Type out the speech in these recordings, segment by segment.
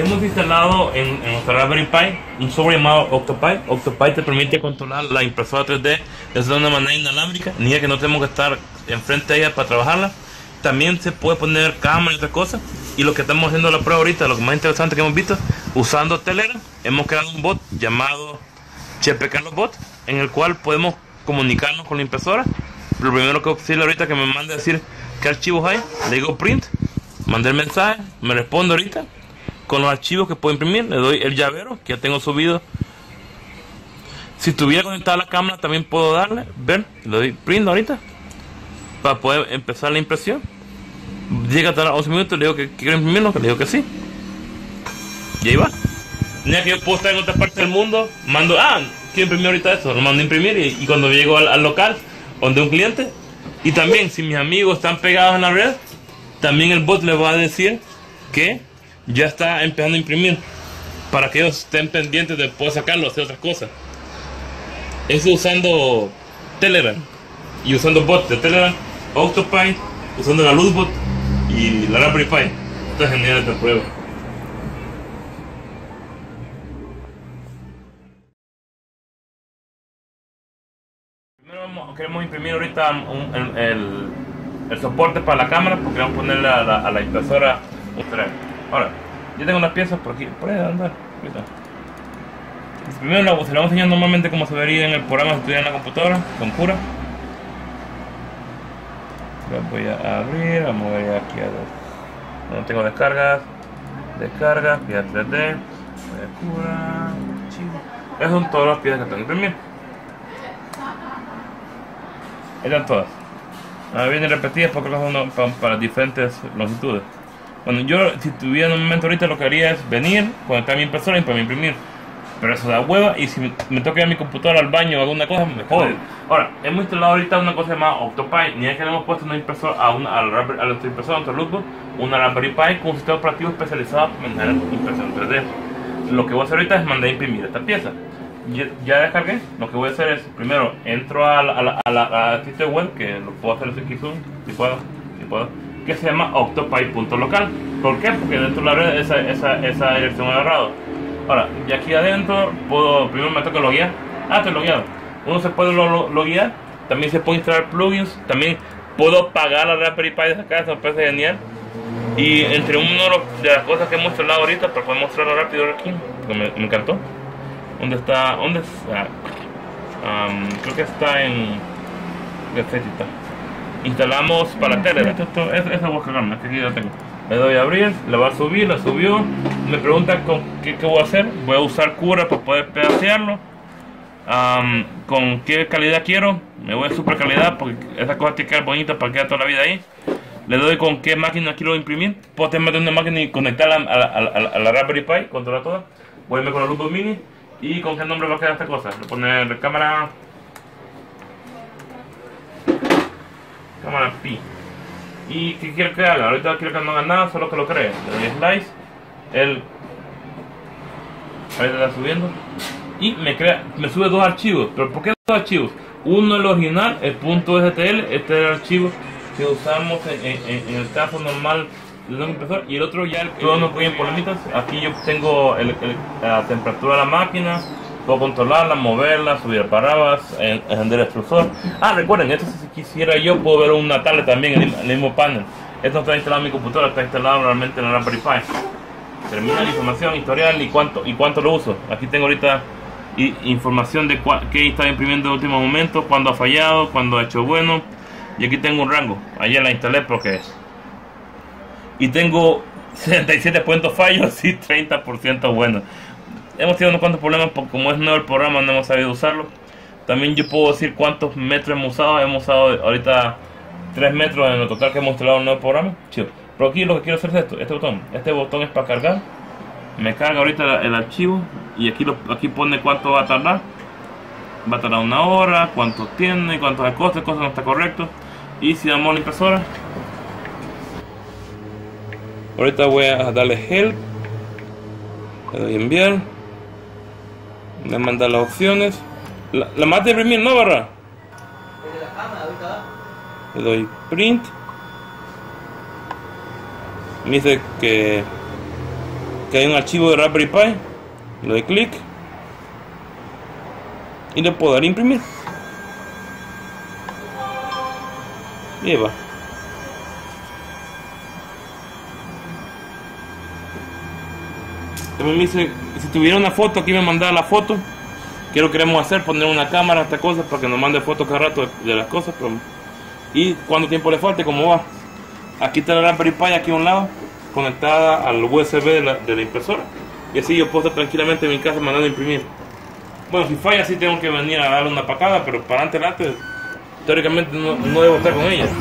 hemos instalado en nuestra Raspberry Pi un software llamado Octopi. Octopi te permite controlar la impresora 3D de una manera inalámbrica, ni que no tenemos que estar enfrente de ella para trabajarla. También se puede poner cámara y otras cosas. Y lo que estamos haciendo la prueba ahorita, lo más interesante que hemos visto, usando Telegram, hemos creado un bot llamado ChPKLoBot, en el cual podemos comunicarnos con la impresora. Lo primero que decirle ahorita que me mande a decir qué archivos hay, le digo print, mandé el mensaje, me responde ahorita con los archivos que puedo imprimir, le doy el llavero que ya tengo subido. Si tuviera conectada la cámara también puedo darle, ver, le doy print ahorita para poder empezar la impresión. Llega a tardar 11 minutos, le digo que quiero imprimirlo, que le digo que sí. Y ahí va. Ya que yo puedo estar en otra parte del mundo, mando, quiero imprimir ahorita eso, lo mando a imprimir y cuando llego al local, donde un cliente, y también si mis amigos están pegados en la red, también el bot les va a decir que ya está empezando a imprimir, para que ellos estén pendientes de poder sacarlo, hacer otras cosas. Eso usando Telegram y usando bots de Telegram, Octopi, usando la LuzBot y la Raspberry Pi. Está genial esta prueba. Primero queremos imprimir ahorita el soporte para la cámara, porque vamos a ponerle a la impresora un tren. Ahora, yo tengo unas piezas por aquí, puede andar. Primero se lo vamos a enseñar normalmente como se vería en el programa si estuviera en la computadora, con cura. Lo voy a abrir, vamos a ver aquí a donde tengo descargas, piezas 3D, voy a cura, archivo. Esas son todas las piezas que tengo que imprimir. Están todas. Ahora vienen repetidas porque son para diferentes longitudes. Bueno, yo si tuviera en un momento ahorita lo que haría es venir, conectar mi impresora y para imprimir. Pero eso da hueva y si me toca ir a mi computadora al baño o alguna cosa, me jodo. Ahora, hemos instalado ahorita una cosa llamada Octopi. Ni es que le hemos puesto una impresora a nuestra impresora, a nuestro LuzBot, una Raspberry Pi con un sistema operativo especializado para manejar impresión 3D. Lo que voy a hacer ahorita es mandar a imprimir esta pieza. Ya descargué. Lo que voy a hacer es, primero, entro al sitio web, que lo puedo hacer si puedo, que se llama octopi.local. ¿Por qué? Porque dentro de la red esa dirección he agarrado. Ahora, y aquí adentro primero me toca loguear. Estoy logueado. Uno se puede loguear, también se puede instalar plugins, también puedo pagar la Raspberry Pi de esa casa, me parece genial. Y entre una de las cosas que hemos instalado ahorita, para poder mostrarlo rápido aquí, porque me encantó. ¿Dónde está? Creo que está en Necesita. Instalamos para Telegram. Eso voy a cargarme, que aquí lo tengo. Le doy a abrir, le va a subir, la subió. Me pregunta con qué voy a hacer. Voy a usar cura para poder pedacearlo. Con qué calidad quiero. Me voy a super calidad porque esa cosa tiene que quedar bonita para quedar toda la vida ahí. Le doy con qué máquina quiero imprimir. Puedo tener una máquina y conectarla a la Raspberry Pi, controlar toda. Voy a irme con la LuzBot Mini. ¿Y con qué nombre va a quedar esta cosa? Le voy a poner cámara Pi. ¿Y qué quiero que haga? Ahorita quiero que no haga nada, solo que lo cree. Le doy slice. Ahorita está subiendo. Y me sube dos archivos. ¿Pero por qué dos archivos? Uno el original, el .stl. Este es el archivo que usamos en el caso normal de un impresor. Y el otro ya, todos nos ponen problemitas. Aquí yo tengo la temperatura de la máquina. Puedo controlarla, moverla, subir paradas, encender el extrusor. Recuerden, esto si quisiera yo puedo ver una tablet también en el mismo panel. Esto no está instalado en mi computadora, está instalado realmente en la Raspberry Pi. Terminal, información, historial y cuánto lo uso. Aquí tengo ahorita información de qué está imprimiendo en el último momento, cuándo ha fallado, cuándo ha hecho bueno. Y aquí tengo un rango. Ayer la instalé porque y tengo 77% fallos y 30% bueno. Hemos tenido unos cuantos problemas porque como es nuevo el programa no hemos sabido usarlo. También yo puedo decir cuántos metros hemos usado. Hemos usado ahorita 3 metros en el total que hemos instalado el nuevo programa. Chido. Pero aquí lo que quiero hacer es esto, este botón. Este botón es para cargar. Me carga ahorita el archivo y aquí pone cuánto va a tardar. Va a tardar 1 hora, cuánto tiene, cuánto es el coste, cosas no está correcto. Y si damos la impresora, ahorita voy a darle help, le doy enviar, le manda las opciones, la más de imprimir, ¿no, barra? Le doy print, me dice que que hay un archivo de Raspberry Pi, le doy clic y le puedo dar a imprimir. Y ahí va. También me dice, si tuviera una foto, aquí me mandaba la foto. ¿Qué lo queremos hacer? Poner una cámara, esta cosa, para que nos mande fotos cada rato de las cosas. Pero... y cuánto tiempo le falte, cómo va. Aquí está la Raspberry Pi, aquí a un lado, conectada al USB de la impresora. Y así yo puedo estar tranquilamente en mi casa mandando a imprimir. Bueno, si falla, sí tengo que venir a darle una pacada, pero para adelante, teóricamente no debo estar con ella.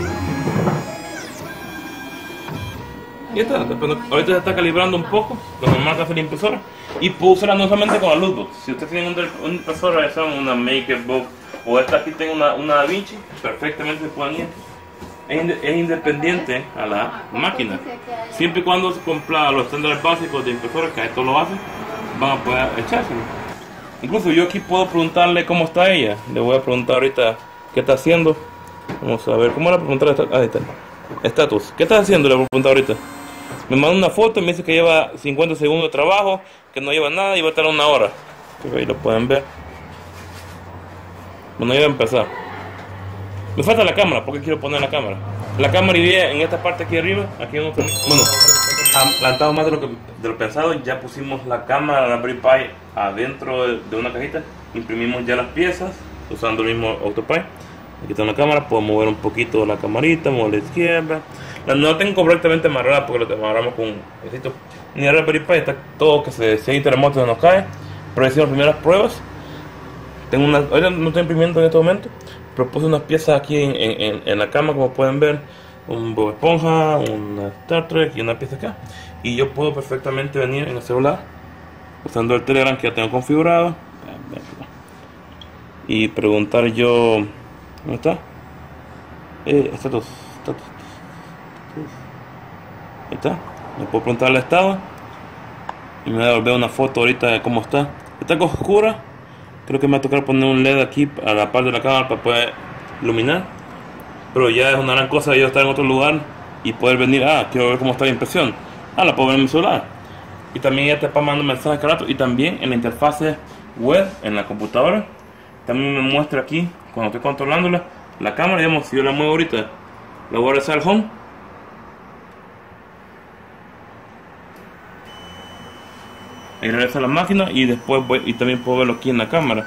Y está, ahorita se está calibrando un poco, lo normal que hace la impresora. Y puedo usarla no solamente con la Lootbox. Si ustedes tienen una impresora, ya saben, una MakerBook, o esta aquí tengo una DaVinci, perfectamente se pueden ir. Es independiente a la máquina. Siempre y cuando se cumpla los estándares básicos de impresora, que esto lo hace, van a poder echárselo. Incluso yo aquí puedo preguntarle cómo está ella. Le voy a preguntar ahorita qué está haciendo. Vamos a ver, ¿cómo le voy a preguntar? Ahí está. Estatus. ¿Qué estás haciendo? Le voy a preguntar ahorita. Me manda una foto y me dice que lleva 50 segundos de trabajo, que no lleva nada y va a estar 1 hora. Creo que ahí lo pueden ver. Bueno, ya va a empezar. Me falta la cámara, porque quiero poner la cámara. La cámara iría en esta parte aquí arriba. Aquí en otro. Bueno, adelantado más de lo pensado. Ya pusimos la cámara, la Raspberry Pi adentro de una cajita. Imprimimos ya las piezas usando el mismo AutoPi. Aquí está la cámara, puedo mover un poquito la camarita, mover a la izquierda. No la tengo correctamente amarrada porque lo amarramos con necesito. Ni la Raspberry Pi está todo que si hay terremoto se nos cae. Pero hicimos las primeras pruebas. Ahorita no estoy imprimiendo en este momento. Pero puse unas piezas aquí en la cama, como pueden ver. Un Bob Esponja, una Star Trek y una pieza acá. Y yo puedo perfectamente venir en el celular usando el Telegram que ya tengo configurado. Y preguntar yo... ¿dónde está? Estatus. Ahí está. Le puedo preguntar el estado. Y me va a devolver una foto ahorita de cómo está. Está oscura. Creo que me va a tocar poner un LED aquí a la par de la cámara para poder iluminar. Pero ya es una gran cosa yo estar en otro lugar y poder venir. Quiero ver cómo está la impresión. La puedo ver en mi celular. Y también ya te está mandando mensajes cada rato. Y también en la interfase web, en la computadora, también me muestra aquí, cuando estoy controlándola, la cámara. Digamos, si yo la muevo ahorita, la voy a regresar al home. Ahí regresa a la máquina y después y también puedo verlo aquí en la cámara.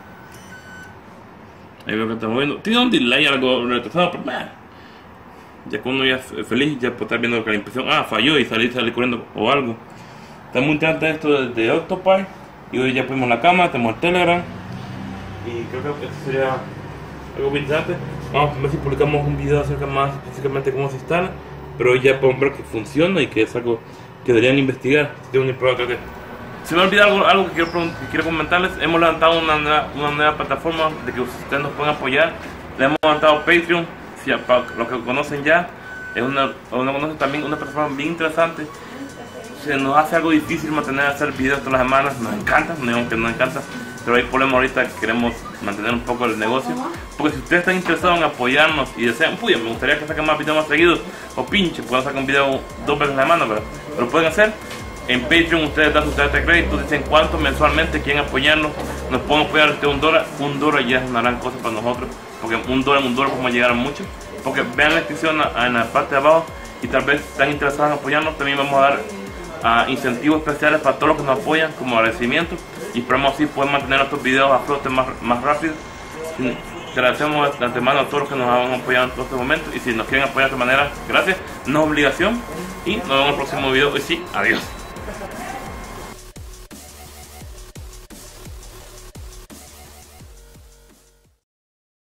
Ahí veo que está moviendo. Tiene un delay algo retrasado, pero ya que uno ya es feliz, ya puede estar viendo que la impresión falló y salir corriendo o algo. Está muy interesante esto de AutoPi. Y hoy ya pusimos la cámara, tenemos el Telegram. Y creo que esto sería algo muy interesante. Vamos a ver si publicamos un video acerca más específicamente cómo se instala. Pero hoy ya podemos ver que funciona y que es algo que deberían investigar. Si tienen una prueba, creo que... Se me olvidó algo que quiero comentarles. Hemos levantado una nueva plataforma de que ustedes nos pueden apoyar. Le hemos levantado Patreon. Si para los que conocen ya, es también una plataforma bien interesante. Se nos hace algo difícil mantener a hacer videos todas las semanas. Nos encanta, no digamos que nos encanta, pero hay problemas ahorita que queremos mantener un poco el negocio. Porque si ustedes están interesados en apoyarnos y desean, me gustaría que saquen más videos más seguidos, o pueden sacar un video 2 veces a la semana, pero lo pueden hacer. En Patreon ustedes dan sus tarjetas de crédito, dicen cuánto mensualmente quieren apoyarnos. Nos pueden apoyar desde $1. $1 ya es una gran cosa para nosotros, porque $1 podemos llegar a mucho. Porque vean la descripción en la parte de abajo y tal vez están interesados en apoyarnos. También vamos a dar incentivos especiales para todos los que nos apoyan como agradecimiento. Y esperamos así poder mantener estos videos a flote más rápido. Agradecemos de antemano a todos los que nos han apoyado en todo este momento. Y si nos quieren apoyar de esta manera, gracias, no es obligación. Y nos vemos en el próximo video. Y sí, adiós.